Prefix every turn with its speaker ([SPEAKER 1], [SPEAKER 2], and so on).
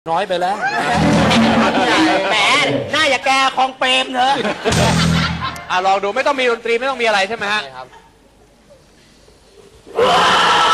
[SPEAKER 1] น้อยไปแล้ว
[SPEAKER 2] แหมหน้าอย่าแกคลองเปรมเถอะ
[SPEAKER 3] ลองดูไม่ต้องมีดนตรีไม่ต้องมีอะไรใช่ไหมฮะ